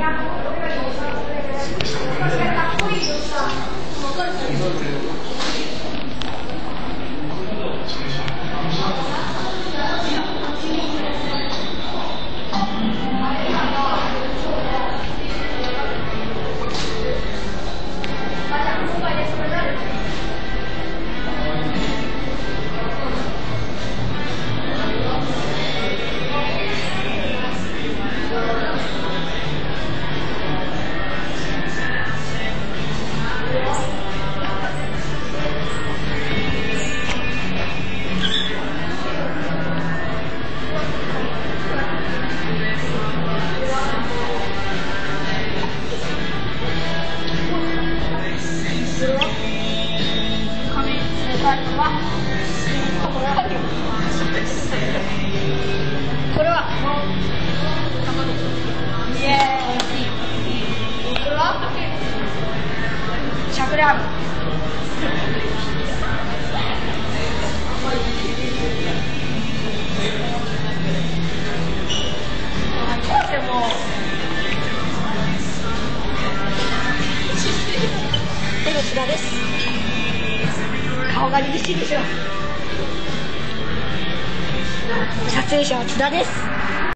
これはイエーイ。これはシャクレアム。でも津田です。顔が凛々しいでしょ。撮影者は津田です。